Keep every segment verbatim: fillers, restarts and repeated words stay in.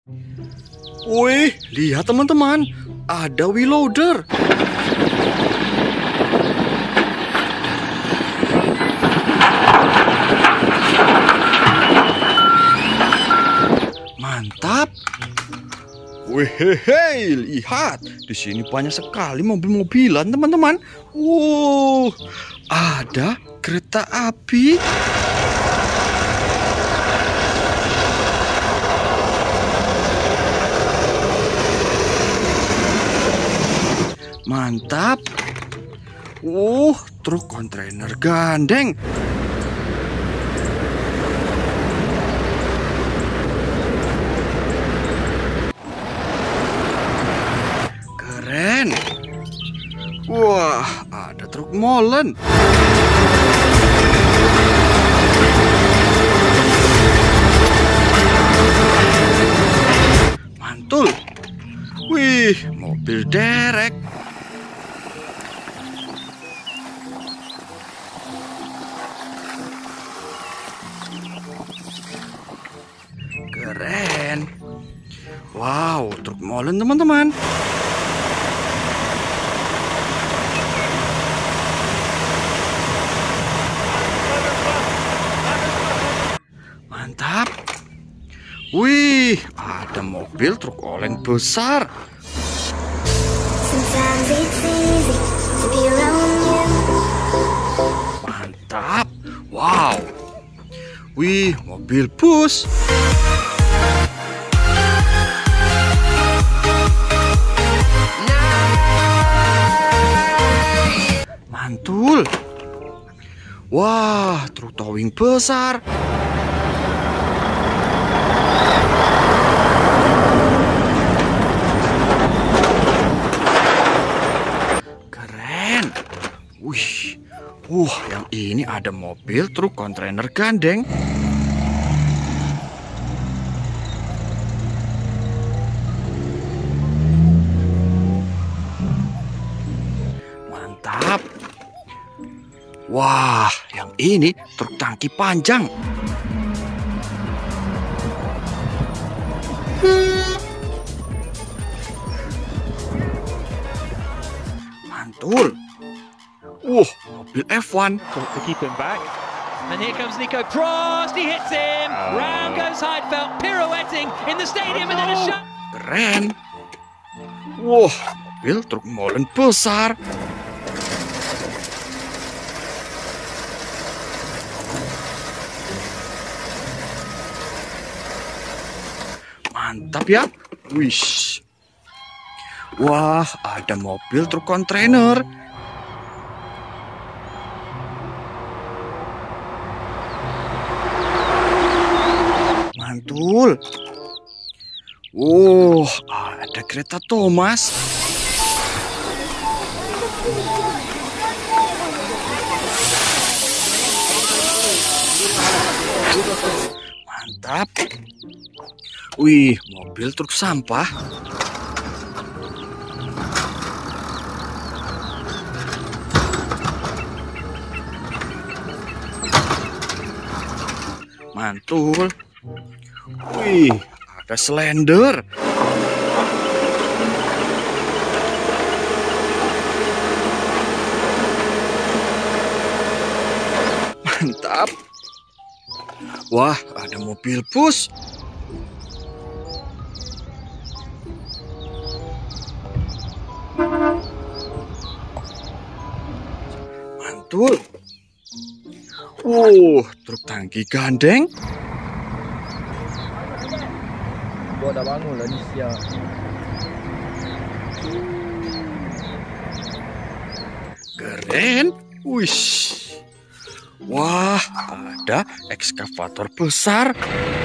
Wih, lihat teman-teman, ada wheel loader. Mantap. Wehehe, lihat, di sini banyak sekali mobil-mobilan, teman-teman. Wow, ada kereta api. Mantap. Uh, truk kontainer gandeng. Keren. Wah, ada truk molen. Mantul. Wih, mobil derek. Keren. Wow, truk molen teman-teman. Mantap. Wih, ada mobil truk oleng besar. Mantap. Wow. Wih, mobil bus. Mantul. Wah, truk towing besar. Keren. Wih. Wah, yang ini ada mobil truk kontainer gandeng. Mantap. Wah, yang ini truk tangki panjang. Mantul. Wah, mobil F satu. To keep him back. And here comes Nico Prost. He hits him. Oh. Round goes Heidfeld, pirouetting in the stadium, oh, no. And then a shot. Keren. Wah, mobil truk molen besar. Mantap ya. Wih. Wah, ada mobil truk kontainer. Mantul. Wow, ada kereta Thomas. Mantap. Wih, mobil truk sampah. Mantul. Wih, ada Slender. Mantap. Wah, ada mobil bus. Mantul. Uh, truk tangki gandeng. Gua udah bangun lah nih siang. Keren. Wih. Wah, ada ekskavator besar.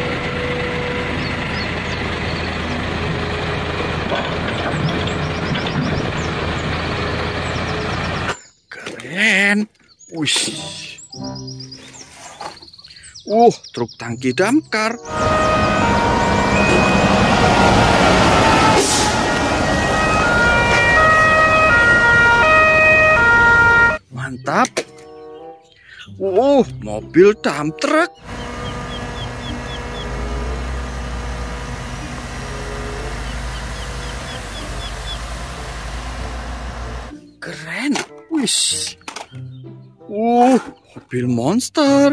Keren. Wih. Uh, truk tangki damkar. Mantap. Uh, mobil dump truck. Keren. Wih. Uh, mobil monster.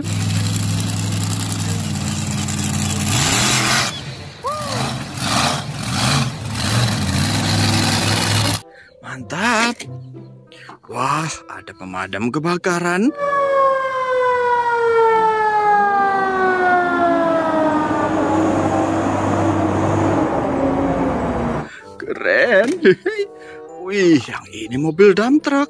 Mantap. Wah, ada pemadam kebakaran. Keren. Wih, yang ini mobil dump truck.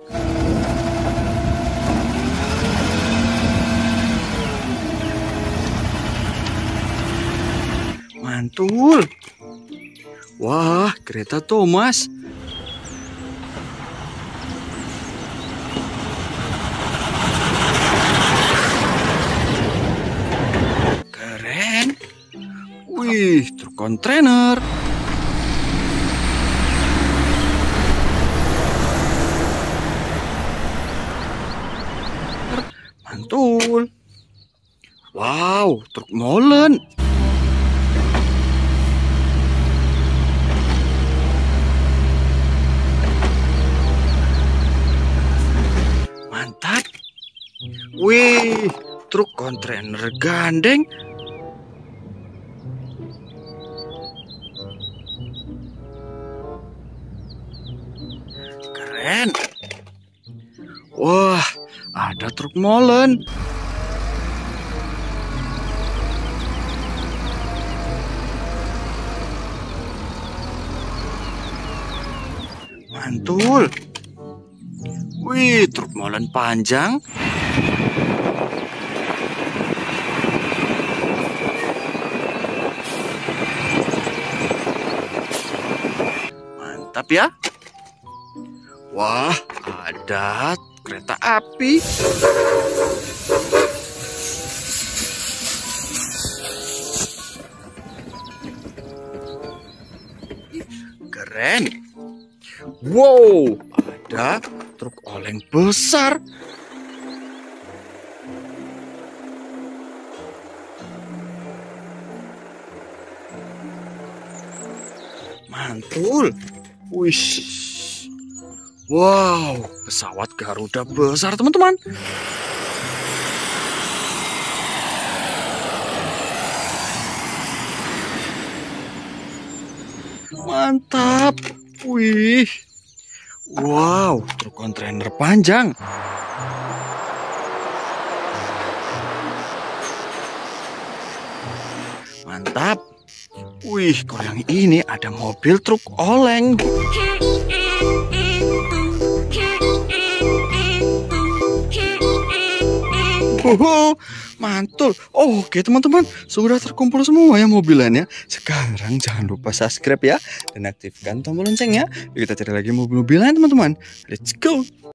Mantul. Wah, kereta Thomas. Keren. Wih, truk kontainer. Mantul. Wow, truk molen. Mantap. Wih, truk kontainer gandeng. Keren. Wah, ada truk molen. Mantul. Wih, truk molen panjang. Mantap ya. Wah, ada kereta api. Keren. Wow, ada truk oleng besar. Mantul. Wih. Wow, pesawat Garuda besar, teman-teman. Mantap. Wih. Wow, truk kontainer panjang. Mantap. Wih, kalau yang ini ada mobil truk oleng. Oh, mantul. Oh, oke teman-teman, sudah terkumpul semua ya mobilannya. Sekarang jangan lupa subscribe ya dan aktifkan tombol loncengnya. Kita cari lagi mobil-mobilan teman-teman. Let's go.